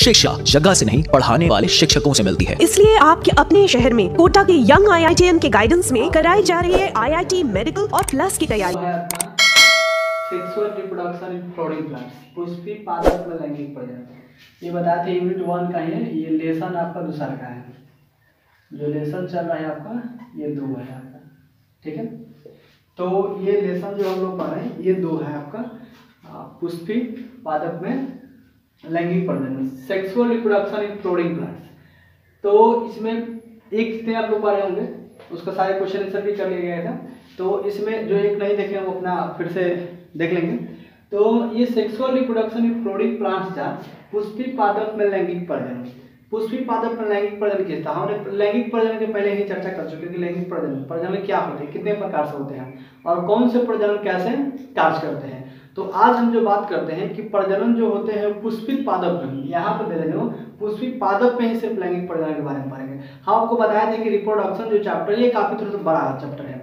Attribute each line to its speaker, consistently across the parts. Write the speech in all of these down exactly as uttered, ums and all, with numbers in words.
Speaker 1: शिक्षा जगह से नहीं, पढ़ाने वाले शिक्षकों से मिलती है।
Speaker 2: इसलिए आपके अपने शहर में कोटा के Young I I T N के गाइडेंस में कराई जा रही है आई आई टी मेडिकल और प्लस की तैयारी।
Speaker 3: Sexual reproduction in flowering plants, पुष्पी पादप में लैंगिक प्रजनन। ये बताए थे यूनिट वन का है, ये लेसन आपका दूसरा का है। जो लेसन चल रहा है आपका ये दो है आपका, ठीक है। तो ये लेसन जो हम लोग पढ़ रहे हैं ये दो है आपका, पुष्पी पादप में लैंगिक प्रजनन, sexual reproduction in flowering plants. तो इसमें एक थे आप लोग पढ़े होंगे, उसका सारे क्वेश्चन आंसर भी कर लिया गया था। तो इसमें जो एक नहीं देखे वो अपना फिर से देख लेंगे। तो ये sexual reproduction in flowering plants था, पुष्पी पादप में लैंगिक प्रजनन। पुष्पी पादप में लैंगिक प्रजनन क्या था, हमने लैंगिक प्रजनन के पहले ही चर्चा कर चुके हैं कि लैंगिक प्रजनन प्रजनन क्या होते हैं, कितने प्रकार से होते हैं और कौन से प्रजनन कैसे कार्य करते हैं। तो आज हम जो बात करते हैं कि प्रजनन जो होते हैं पुष्पित पादप में, यहाँ पर दे रहे हो पुष्पित पादप में ही सिर्फ लैंगिक प्रजनन के बारे में पढ़ेंगे। हम आपको बताया था कि रिप्रोडक्शन जो चैप्टर ये काफी थोड़ा सा बड़ा चैप्टर है।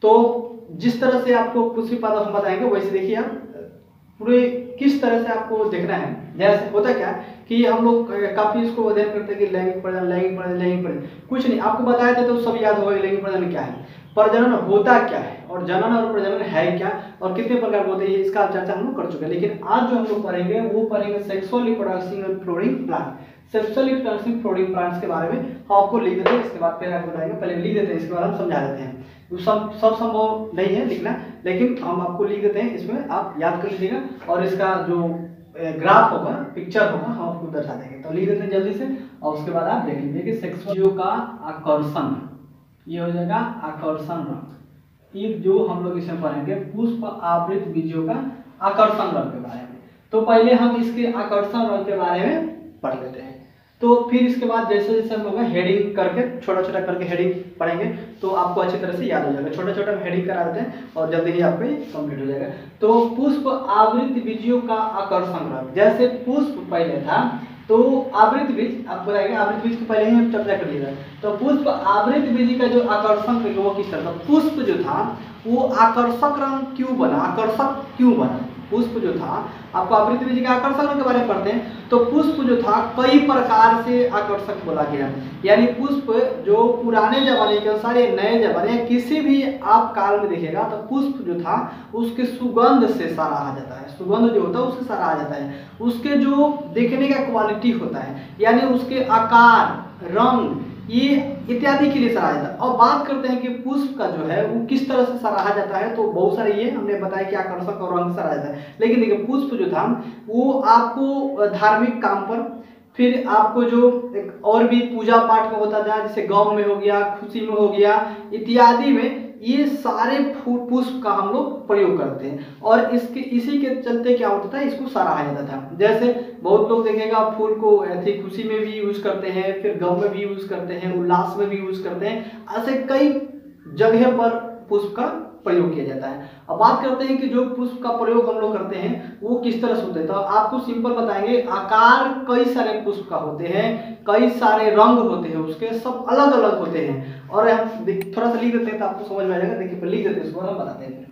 Speaker 3: तो जिस तरह से आपको पुष्पित पादप हम बताएंगे वैसे देखिए आप पूरे किस तरह से आपको देखना है। जैसे होता क्या कि हम लोग काफी इसको अध्ययन करते हैं कि लैंगिक प्रजनन लैंगिक प्रजनन लैंगिक प्रजनन, कुछ नहीं आपको बताया था तो सब याद होगा लैंगिक प्रजनन क्या है, प्रजनन होता क्या है और जनन और प्रजनन है क्या और कितने प्रकार के होते हैं, इसका चर्चा हम लोग कर चुके हैं। लेकिन आज जो हम लोग पढ़ेंगे वो पढ़ेंगे sexual reproduction in flowering plant. Sexual reproduction in flowering plants के बारे में हम आपको लिख देते हैं, इसके बाद फिर आपको बताएंगे, पहले लिख देते हैं इसके बाद हम समझा देते हैं। सब सब संभव नहीं है लिखना, लेकिन हम आपको लिख देते हैं, इसमें आप याद कर लीजिएगा और इसका जो ग्राफ होगा पिक्चर होगा हम आपको दर्शा देंगे। तो लिख देते हैं जल्दी से और उसके बाद आप देख लीजिए कि सेक्सुअल का आकर्षण, ये हो जाएगा आकर्षण रंग। ये जो हम लोग इसमें पढ़ेंगे पुष्प आवृत बीजों का आकर्षण रंग के बारे में। तो पहले हम इसके आकर्षण रंग के बारे में पढ़ लेते हैं। तो फिर इसके बाद जैसे जैसे हम लोग हेडिंग करके छोटा छोटा करके हेडिंग पढ़ेंगे तो आपको अच्छी तरह से याद हो जाएगा। छोटा छोटा हेडिंग करा देते हैं और जल्दी ही आपको कंप्लीट हो जाएगा। तो पुष्प आवृत बीजों का आकर्षण रंग, जैसे पुष्प पहले था तो आवृत बीज आपको बताएगा, आवृत बीज को पहले ही हम चर्चा कर लिया। तो पुष्प आवृत बीज का जो आकर्षण रंग वो किस तरह था, पुष्प जो था वो आकर्षक रंग क्यों बना, आकर्षक क्यों बना। पुष्प जो था आपको आवृत बीज का आकर्षक रंग के बारे में पढ़ते हैं। तो पुष्प जो था कई प्रकार से आकर्षक बोला गया, यानी पुष्प जो पुराने जमाने के अनुसार या नए जमाने या किसी भी आप काल में देखेगा तो पुष्प जो था उसके सुगंध से सराहा जाता है। सुगंध जो होता है उससे सराहा जाता है, उसके जो देखने का क्वालिटी होता है यानी उसके आकार रंग ये इत्यादि के लिए सराहा जाता है। और बात करते हैं कि पुष्प का जो है वो किस तरह से सराहा जाता है, तो बहुत सारे ये हमने बताया कि आकर्षक और रंग सराहा जाता है। लेकिन देखिए पुष्प जो था वो आपको धार्मिक काम पर, फिर आपको जो एक और भी पूजा पाठ में होता था जैसे गाँव में हो गया, खुशी में हो गया इत्यादि में, ये सारे पुष्प का हम लोग प्रयोग करते हैं। और इसके इसी के चलते क्या होता था, इसको सराहा जाता था। जैसे बहुत लोग देखेगा फूल को ऐसी खुशी में भी यूज करते हैं, फिर गम में भी यूज करते हैं, उल्लास में भी यूज करते हैं, ऐसे कई जगह पर पुष्प का प्रयोग किया जाता है। अब बात करते हैं कि जो पुष्प का प्रयोग हम लोग करते हैं वो किस तरह से होते हैं। तो आपको सिंपल बताएंगे, आकार कई सारे पुष्प का होते हैं, कई सारे रंग होते हैं, उसके सब अलग अलग होते हैं। और हम थोड़ा सा लिख देते हैं तो आपको समझ में आ जाएगा। देखिए लिख देते हैं इसको, हम बताते हैं।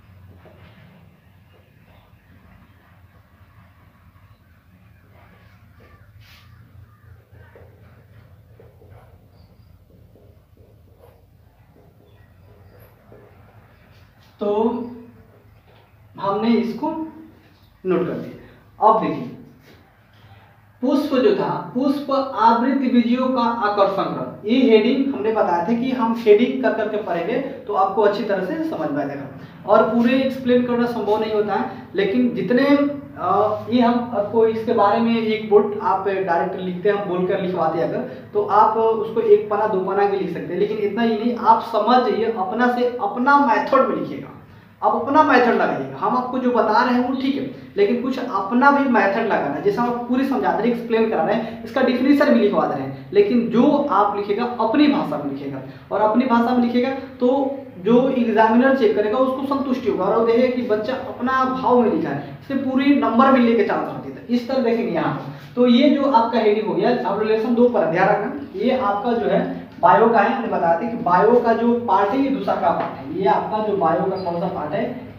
Speaker 3: तो हमने इसको नोट कर दिया। अब देखिए पुष्प जो था पुष्प आवृत बीजों का आकर्षण रंग, ये हेडिंग हमने बताया था कि हम हेडिंग कर करके पढ़ेंगे तो आपको अच्छी तरह से समझ में आ जाएगा। और पूरे एक्सप्लेन करना संभव नहीं होता है, लेकिन जितने आ, ये हम आपको इसके बारे में एक बोर्ड आप डायरेक्ट लिखते हैं, हम बोलकर लिखवाते हैं अगर तो आप उसको एक पन्ना दो पन्ना भी लिख सकते हैं। लेकिन इतना ही नहीं, आप समझ जाइए, अपना से अपना मेथड में लिखिएगा, आप अपना मेथड लगाइएगा। हम आपको जो बता रहे हैं वो ठीक है, लेकिन कुछ अपना भी मेथड लगाना है। जैसे हम आपको पूरी समझा रहे हैं, एक्सप्लेन करा रहे हैं, इसका डिफिनेशन भी लिखवा दे रहे हैं, लेकिन जो आप लिखेगा अपनी भाषा में लिखेगा। और अपनी भाषा में लिखेगा तो जो एग्जामिनर चेक करेगा उसको संतुष्टि होगा और वो देखेगा कि बच्चा अपना भाव में लिखा है, इससे पूरी नंबर में लेके चांस होती है। इस तरह देखेंगे यहाँ पर। तो ये जो आपका हेडिंग हो गया, अब रिलेशन दो पर ध्यान रखना, ये आपका जो है बायो का है। हमने बताया था कि बायो का जो पार्ट है ये दूसरा का पार्ट है। ये आपका जो बायो का कौन सा पार्ट है,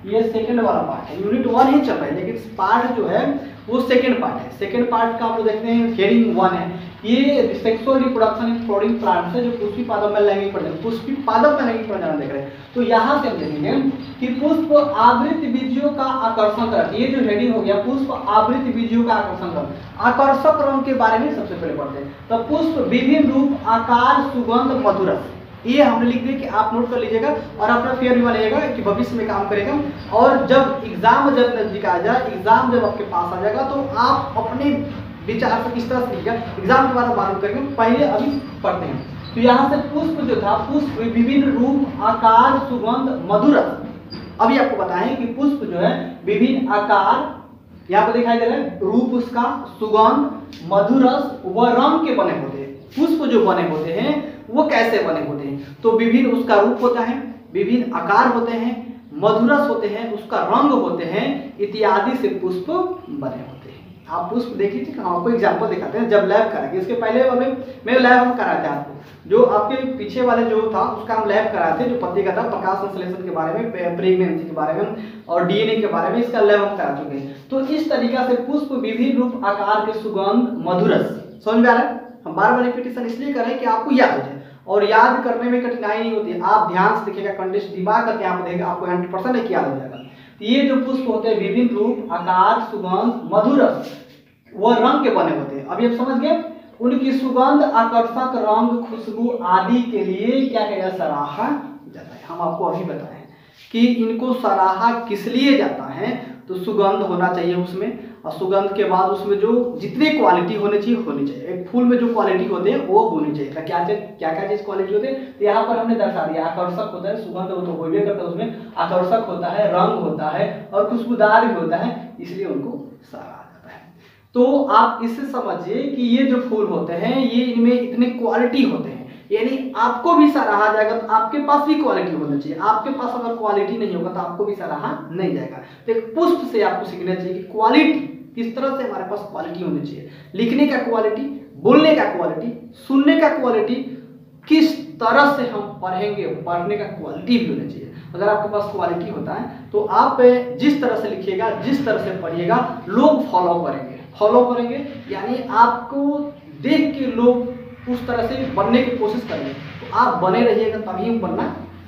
Speaker 3: ये सेकंड वाला पार्ट है, यूनिट वन ही चल रहा है लेकिन पार्ट जो है वो सेकंड पार्ट है। सेकंड पार्ट का हम लोग देखते हैं हेडिंग वन है, ये sexual reproduction in flowering plants है जो पुष्पी पादप में लैंगिक प्रजनन, पुष्पी पादप में लैंगिक प्रजनन देख रहे हैं। तो यहाँ से हम देखेंगे कि पुष्प आवृत बीजियों का आकर्षण कर, ये जो हेडिंग हो गया पुष्प आवृत बीजियों का आकर्षण कर, आकर्षक रंग के बारे में सबसे पहले पढ़ते हैं। तो पुष्प विभिन्न रूप आकार सुगंध मधुरस, ये हमने लिख दिया कि आप नोट कर लीजिएगा और अपना फेयर भी बनाइएगा कि भविष्य में काम करेगा। और जब एग्जाम जब नजदीक आ जाए, एग्जाम जब आपके पास आ जाएगा तो आप अपने विचार से किस तरह से लिखिएगा, एग्जाम के बाद हम मालूम करेंगे, पहले अभी पढ़ते हैं। तो यहाँ से पुष्प जो था, पुष्प विभिन्न रूप आकार सुगंध मधुरस, अभी आपको बताएं कि पुष्प जो है विभिन्न आकार यहाँ पर दिखाई दे रहा है, रूप उसका, सुगंध, मधुरस व रंग के बने होते हैं। पुष्प जो बने होते हैं वो कैसे बने होते हैं, तो विभिन्न उसका रूप होता है, विभिन्न आकार होते हैं, मधुरस होते हैं, उसका रंग होते हैं इत्यादि से पुष्प बने होते हैं। आप पुष्प देख लीजिए, हम आपको एग्जाम्पल दिखाते हैं जब लैब कराएंगे। इसके पहले हमें मैं लैब हम कराए थे आपको, जो आपके पीछे वाले जो था उसका हम लैब कराए थे, जो पत्ती का था, प्रकाश संश्लेषण के बारे में, प्रेगनेंसी के बारे में और डीएनए के बारे में, इसका लैब हम करा चुके हैं। तो इस तरीका से पुष्प विभिन्न रूप आकार के सुगंध मधुरस, समझ में आ रहा है। हम बार बार रिपीटेशन इसलिए कर रहे हैं कि आपको याद हो जाए और याद करने में कठिनाई नहीं होती है। आप ध्यान से देखिएगा, कंटेस्ट दिमाग करके आप देखेगा, आपको हंड्रेड परसेंट याद हो जाएगा। तो ये जो पुष्प होते हैं विभिन्न रूप आकार सुगंध मधुरस वो रंग के बने होते हैं। अभी आप समझ गए, उनकी सुगंध आकर्षक रंग खुशबू आदि के लिए क्या कहेगा, सराहा जाता है। हम आपको अभी बताएं कि इनको सराहा किस लिए जाता है, तो सुगंध होना चाहिए उसमें, और सुगंध के बाद उसमें जो जितनी क्वालिटी होनी चाहिए होनी चाहिए। एक फूल में जो क्वालिटी होते हैं वो होनी चाहिए। क्या क्या क्या क्या चीज क्वालिटी होते हैं, तो यहाँ पर हमने दर्शा दिया, आकर्षक होता है, सुगंध वो तो होइबे करता है, उसमें आकर्षक होता है, रंग होता है और खुशबूदार भी होता है, इसलिए उनको सराहा जाता है। तो आप इससे समझिए कि ये जो फूल होते हैं ये इनमें इतने क्वालिटी होते हैं, यानी आपको भी सराहा जाएगा तो आपके पास भी क्वालिटी होनी चाहिए। आपके पास अगर क्वालिटी नहीं होगा तो आपको भी सराहा नहीं जाएगा। तो एक पुष्प से आपको सीखना चाहिए कि क्वालिटी किस तरह से हमारे पास क्वालिटी होनी चाहिए, लिखने का क्वालिटी, बोलने का क्वालिटी, सुनने का क्वालिटी, किस तरह से हम पढ़ेंगे, पढ़ने का क्वालिटी भी होना चाहिए। अगर आपके पास क्वालिटी होता है तो आप जिस तरह से लिखिएगा, जिस तरह से पढ़िएगा, लोग फॉलो करेंगे, फॉलो करेंगे यानी आपको देख के लोग उस तरह से बनने की कोशिश करेंगे। तो आप बने रहिएगा तभी बनना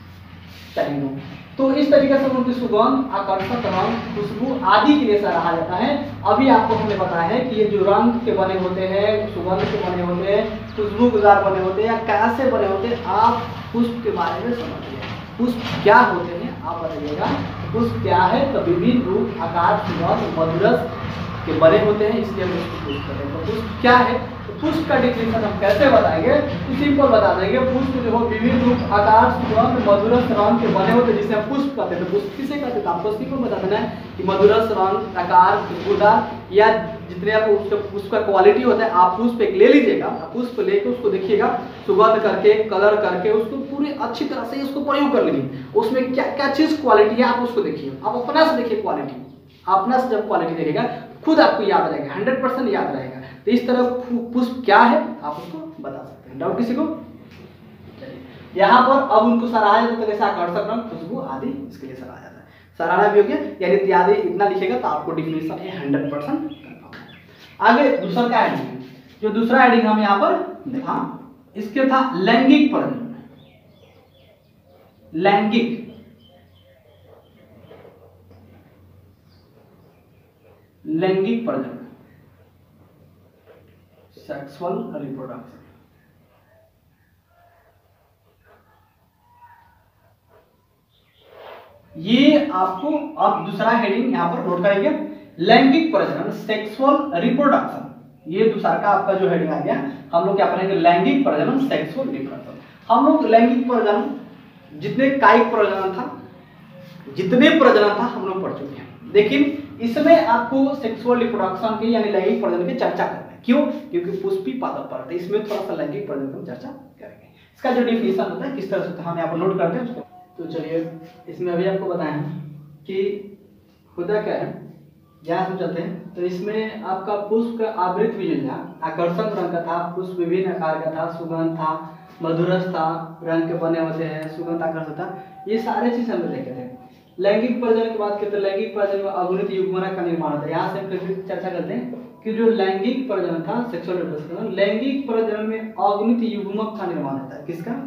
Speaker 3: चाहिए। तो इस तरीके से उनकी सुगंध आकर्षक रंग खुशबू आदि के लिए सराहा जाता है। अभी आपको हमने बताया है कि ये जो रंग के बने होते हैं, सुगंध के बने होते हैं, खुशबूदार बने होते हैं या कैसे बने होते हैं, आप पुष्प के बारे में समझिए। पुष्प क्या होते हैं आप बताइएगा। पुष्प क्या है, तो विभिन्न रूप आकार सुगंध मधुरस के बने होते हैं, इसलिए हम उसको पुष्प कहते हैं। तो पुष्प क्या है, तो पुष्प का डिफिनेशन हम कैसे बताएंगे, तो सिंपल बता देंगे। पुष्प जो हो विभिन्न रूप आकार सुगंध मधुरस रंग के बने होते हैं, जिसे हम पुष्प कहते हैं। तो पुष्प किसे कहते हैं, तो आपको सिंपल बता देना है कि मधुरस रंग आकार खुशबूदार या जितने आपको उसका पुष्प का क्वालिटी होता है, आप पुष्प एक ले लीजिएगा, पुष्प लेके उसको देखिएगा, सुगंध करके, कलर करके, उसको पूरी अच्छी तरह से उसको प्रयोग कर लीजिए। उसमें क्या क्या चीज क्वालिटी है आप उसको देखिए, आप अपना से देखिए क्वालिटी, अपना से जब क्वालिटी देखेगा खुद आपको याद रहेगा, हंड्रेड परसेंट याद रहेगा। तो इस तरह पुष्प क्या है आप उसको बता सकते हैं। डाउट किसी को? चलिए यहाँ पर अब उनको सराहा जाता है, कैसे आकर्षक रंग खुशबू आदि इसके लिए सराहा जाता है। सराहना भी हो गया, यानी इत्यादि इतना लिखेगा तो आपको डिफिनेशन है हंड्रेड परसेंट। आगे दूसरा क्या हेडिंग है, जो दूसरा हेडिंग हम यहाँ पर देखा, इसके था लैंगिक प्रजनन। लैंगिक लैंगिक प्रजनन, सेक्सुअल रिप्रोडक्शन। ये आपको अब दूसरा हेडिंग यहां पर नोट करेंगे, लैंगिक प्रजनन सेक्सुअल रिप्रोडक्शन। ये दूसरा का आपका जो हेडिंग आ गया, हम लोग क्या पढ़ेंगे, लैंगिक प्रजनन सेक्सुअल रिप्रोडक्शन। हम लोग लैंगिक प्रजनन जितने कायिक प्रजनन था, जितने प्रजनन था हम लोग पढ़ चुके हैं, लेकिन इसमें आपको सेक्सुअल रिप्रोडक्शन की यानी लैंगिक प्रजनन की चर्चा करना है। क्यों? क्योंकि पुष्पी पादप पर है, इसमें थोड़ा सा लैंगिक प्रजनन की चर्चा करेंगे। इसका जो डिफिनेशन होता है किस तरह से हम यहाँ पर नोट करते हैं उसको। तो चलिए इसमें अभी आपको बताएं कि होता क्या है, यहाँ से चलते हैं। तो इसमें आपका पुष्प का आवृत भी जो था आकर्षक रंग का था, पुष्प विभिन्न आकार का था, सुगंध था, मधुरस था, रंग के बने होते हैं, सुगंध आकर्षक था, ये सारे चीज हम देखे थे। लैंगिक प्रजनन की बात करते हैं, लैंगिक प्रजनन में अगुणित युग्मनक का निर्माण होता है। यहाँ से हम फिर चर्चा करते हैं कि जो लैंगिक प्रजनन था, सेक्सुअल रिप्रोडक्शन, लैंगिक प्रजनन में अगुणित युग्मक का निर्माण होता है। किसका?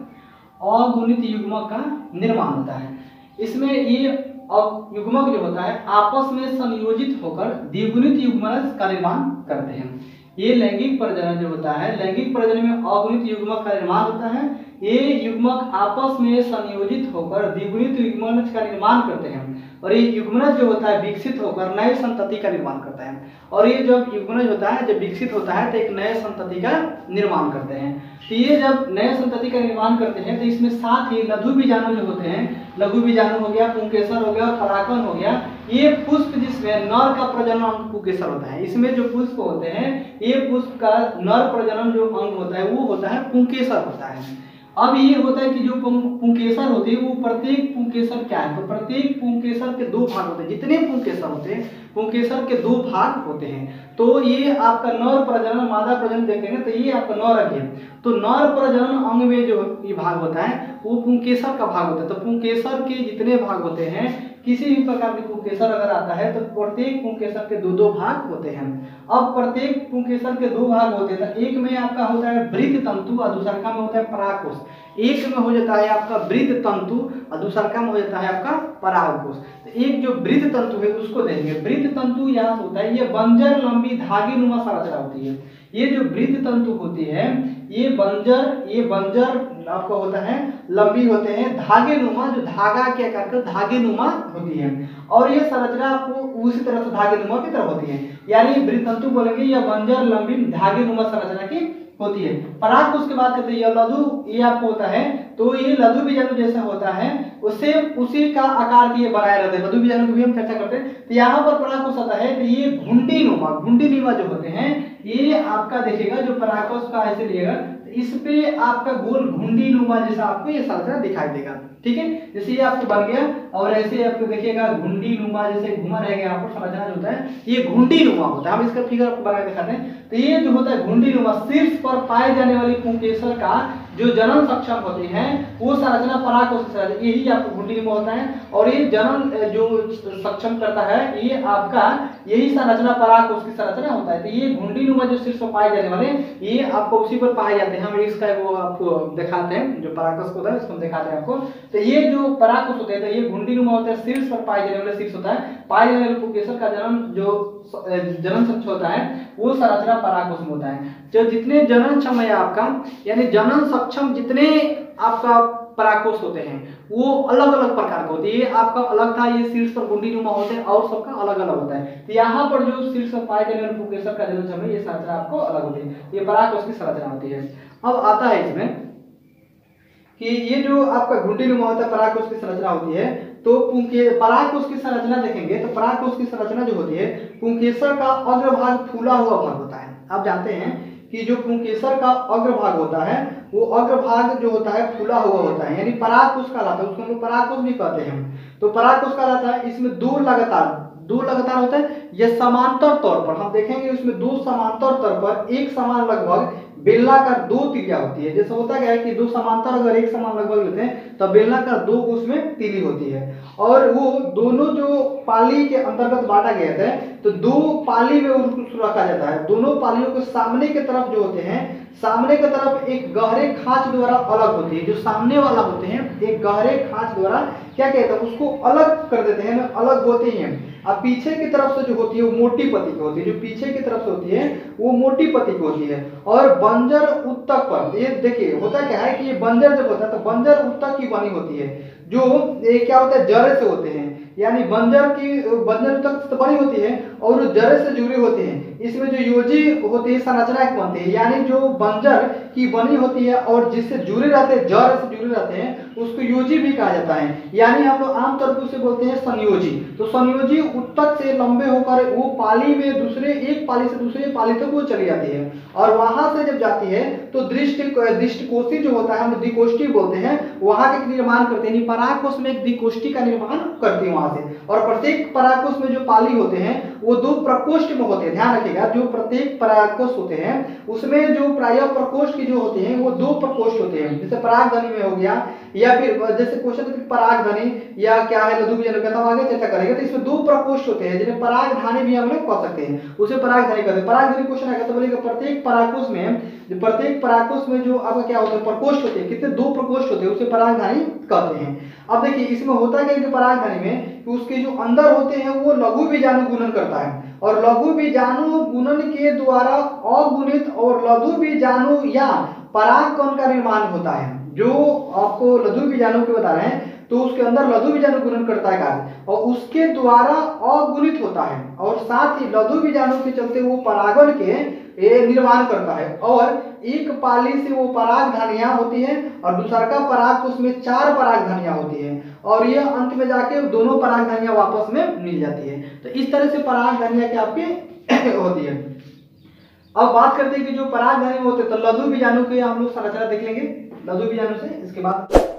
Speaker 3: अगुणित युग्मक का निर्माण होता है। इसमें ये युग्मक जो होता है आपस में संयोजित होकर द्विगुणित युग्मनक का निर्माण करते हैं। ये लैंगिक प्रजनन जो होता है, लैंगिक प्रजनन में अगुणित युग्मक का निर्माण होता है। ये युग्मक आपस में संयोजित होकर द्विगुणित युग्मनज का निर्माण करते हैं और ये युग्मनज जो होता है विकसित होकर नए संतति का निर्माण करता है। और ये जब युग्मनज होता है, जब विकसित होता है तो एक नए संतति का निर्माण करते हैं। तो ये जब नए संतति का निर्माण करते हैं तो इसमें साथ ही लघु बीजाणु जो होते हैं, लघु बीजाणु हो गया, पुंकेसर हो गया और परागकण हो गया, ये पुष्प जिसमें नर का प्रजनन अंग पुंकेसर होता है। इसमें जो पुष्प होते हैं, ये पुष्प का नर प्रजनन जो अंग होता है वो होता है पुंकेसर होता है। अब ये होता है कि जो पुंकेसर होते हैं वो प्रत्येक पुंकेसर क्या है, तो प्रत्येक पुंकेसर के दो भाग होते हैं। जितने पुंकेसर होते हैं पुंकेसर के दो भाग होते हैं। तो ये आपका नर प्रजनन मादा प्रजनन देखेंगे तो ये आपका नर अंग है। तो नर प्रजनन अंग में जो ये भाग होता है वो पुंकेसर का भाग होता है। तो पुंकेसर के जितने भाग होते हैं, किसी भी प्रकार के पुंकेसर अगर आता है तो प्रत्येक पुंकेसर के दो दो भाग होते हैं। अब प्रत्येक पुंकेसर के दो भाग होते हैं तो एक में आपका होता है वृत्त तंतु और दूसरा में होता है परागकोश। एक में हो जाता है आपका वृत्त तंतु और दूसरा में हो जाता है आपका परागकोश। तो एक जो वृत्त तंतु है उसको देखेंगे। वृत्त तंतु यहाँ से होता है, ये बंजर लंबी धागे नुमा संरचना होती है। ये जो वृत्त तंतु होती है ये बंजर ये बंजर आपका होता है लंबी होते हैं, धागे नुमा, जो धागा के आकार का धागे नुमा होती है। और ये संरचना आपको उसी तरह से धागे नुमा की तरह होती है, यानी वृत्त तंतु बोलेंगे या बंजर लंबी धागे नुमा संरचना की होती है। परागकोश की बात करते हैं, यह लघु ये आपको होता है, तो ये लघु बीजाणु जैसा होता है उससे उसी का आकार के बनाए रहते हैं। लघु बीजाणु की भी हम चर्चा करते हैं। तो यहाँ पर परागकोश आता है तो ये घुंडी नुमा घुंडी नुमा जो होते हैं ये आपका देखिएगा, जो परागकोश का ऐसे लिएगा इस पे आपका गोल घुंडी नुमा जैसा आपको ये संरचना दिखाई देगा। ठीक है, जैसे ये आपको बन गया और ऐसे आपको देखिएगा घुंडी नुमा जैसे घुमा रहेगा। यहाँ पर संरचना जो होता है ये घुंडी नुमा होता है। हम इसका फिगर आपको बना के दिखाते हैं। तो ये जो होता है घुंडी नुमा, शीर्ष पर पाए जाने वाली पुंकेसर का जो जनन सक्षम होते हैं वो संरचना परागकोश की संरचना, यही आपको घुंडी नुमा होता है। और ये जनन जो सक्षम करता है ये आपका यही संरचना परागकोश की संरचना होता है। तो ये घुंडी नुमा जो शीर्ष पर पाए जाने वाले ये आपको उसी पर पाए जाते हैं। हम इसका वो आपको दिखाते हैं, जो परागकोश होता है इसको हम दिखाते हैं आपको। तो ये जो परागकोश होते हैं तो ये घुंडी नुमा होता है, शीर्ष पर पाए जाने वाले शीर्ष होता है, पाए जाने वाले पुंकेसर का जनन जो जनन सक्षम होता है वो संरचना परागकोश में होता है। जो जितने जनन क्षम है आपका, यानी जनन सक्षम जितने आपका परागकोश होते हैं वो अलग अलग प्रकार के होते हैं। ये आपका अलग था, ये शीर्ष पर घुंडी नुमा होते हैं और सबका अलग अलग होता है। तो यहाँ पर जो शीर्ष पर पाए जाने वाले पुंकेसर का जनन क्षम है ये संरचना आपको अलग होती है, ये परागकोश की संरचना होती है। अब आता है इसमें कि ये जो आपका घुंडी नुमा होता है परागकोश की संरचना होती है। तो पुंके परागकोश की संरचना देखेंगे तो परागकोश की संरचना जो होती है पुंकेसर का अग्रभाग फूला हुआ भाग होता है। आप जानते हैं कि जो पुंकेसर का अग्रभाग होता है वो अग्रभाग जो होता है फूला हुआ होता है, यानी परागकोश कहलाता है। उसको हम लोग परागकोश भी कहते हैं। तो परागकोश कहलाता है। इसमें दो लगातार दो लगातार होता है, यह समांतर तौर पर हम देखेंगे उसमें दो समांतर तौर पर एक समान लगभग बेलनाकार दो तिलिया होती है। जैसे होता क्या है कि दो समांतर अगर एक समान लगभग लेते हैं तो बेलनाकार दो उसमें तिली होती है। और वो दोनों जो पाली के अंतर्गत बांटा गया था तो दो पाली में उसको रखा जाता है। दोनों पालियों के सामने की तरफ जो होते हैं, सामने की तरफ एक गहरे खांच द्वारा अलग होती है। जो सामने वाला होते हैं एक गहरे खांच द्वारा क्या कहते हैं उसको अलग कर देते हैं, अलग होते हैं। अब पीछे की तरफ से जो होती है वो मोटी पत्ती की होती है। जो पीछे की तरफ से होती है वो मोटी पत्ती की होती है। और बंजर उत्तक पर ये देखिए होता क्या है कि ये बंजर जब होता है तो बंजर उत्तक की बनी होती है। जो ये क्या होता है जड़े से होते हैं, यानी बंजर की बंजर उत्तक बनी होती है और जड़े से जुड़ी होती है। इसमें जो योजी होती है संरचना एक बनती है, यानी जो बंजर की बनी होती है और जिससे जुड़े रहते हैं जड़ से जुड़े रहते हैं उसको योजी भी कहा जाता है। यानी हम लोग आमतौर पर उसे बोलते हैं संयोजी। तो संयोजी उत्तक से लंबे होकर वो पाली में दूसरे एक पाली से दूसरे पाली तक वो चली जाती है। और वहां से जब जाती है तो दृष्टि दृष्टिकोशी जो होता है हम द्विकोष्ठी बोलते हैं, वहां के निर्माण करते हैं।
Speaker 4: परागकोश में एक द्विकोष्ठी का निर्माण करती है वहां से। और प्रत्येक परागकोश में जो पाली होते हैं वो दो प्रकोष्ठ में होते हैं। ध्यान रखिएगा, जो प्रत्येक परागकोश होते हैं उसमें जो प्राय प्रकोष्ठ की जो होते हैं वो दो प्रकोष्ठ होते हैं। जैसे परागधनी में हो गया, या फिर जैसे क्वेश्चन परागधनी या क्या है लघु बीजाणु का, हम आगे चर्चा करेंगे। तो इसमें दो प्रकोष्ठ होते हैं जिन्हें परागधानी भी हम लोग कह सकते हैं, उसे परागधानी कहते हैं। परागधानी क्वेश्चन आएगा तो बोलेगा प्रत्येक परागकोश में, प्रत्येक परागकोश में जो आपका क्या होता है प्रकोष्ठ होते हैं, कितने दो प्रकोष्ठ होते हैं, उसे परागधानी कहते हैं। अब देखिए इसमें होता क्या है परागधानी में कि उसके जो अंदर होते हैं वो लघु बीजाणु गुणन करता है, और लघु बीजाणु गुणन के द्वारा अगुणित और लघु बीजाणु या परागकण का निर्माण होता है। जो आपको लघु बीजाणु के बता रहे हैं तो उसके अंदर लघु बीजाणु गुणन करता है कार्य, और उसके द्वारा अगुणित होता है, और साथ ही लघु बीजाणु के चलते वो परागण के निर्माण करता है। और एक पाली से वो परागधानियां होती है और दूसरा का परागकोश में चार परागधानियां होती है, और ये अंत में जाके दोनों परागधानियां वापस में मिल जाती है। तो इस तरह से परागधानियां क्या आपके होती है। अब बात करते हैं कि जो परागधानी में होते हैं तो लघु बीजाणु के हम लोग संरचना देख लेंगे लघु बीजाणु से, इसके बाद